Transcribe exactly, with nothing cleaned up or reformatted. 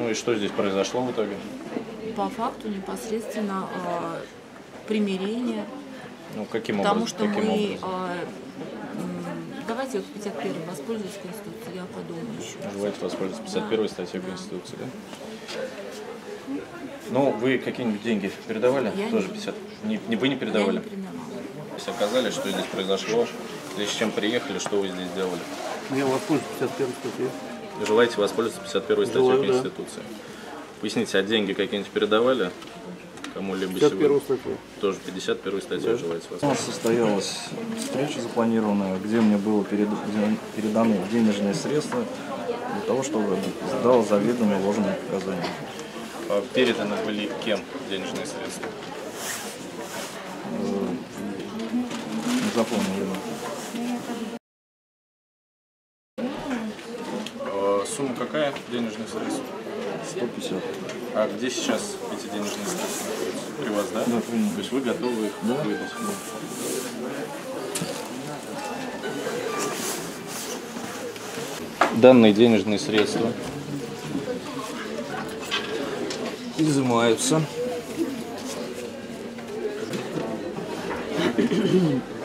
Ну и что здесь произошло в итоге? По факту непосредственно э, примирение. Ну каким Потому образом? что Каким мы... образом? Э, давайте вот пятьдесят первой воспользуюсь Конституцией, я подумаю еще. Желаете воспользоваться пятьдесят первой Да. статьей Да. Конституции, да? Ну, вы какие-нибудь деньги передавали? Я Тоже не. пятьдесят? Не, не вы не передавали? Я не передавала. То есть оказались, что здесь произошло, здесь с чем приехали, что вы здесь делали? Я воспользуюсь пятьдесят первой статьей. Желаете воспользоваться пятьдесят первой статьей Желаю, да. Конституции? Поясните, а деньги какие-нибудь передавали кому-либо пятьдесят первую сегодня? статью. Тоже пятьдесят первой статьей Да. желаете У нас воспользоваться? состоялась встреча запланированная, где мне было перед- переданы денежные средства для того, чтобы сдал заведомо ложные показания. А переданы были кем денежные средства? Не запомнил. А сумма какая денежных средств? сто пятьдесят. А где сейчас эти денежные средства находятся? При вас, да? Да, при мне. То есть вы готовы их Да. выдать? Данные денежные средства Изымаются.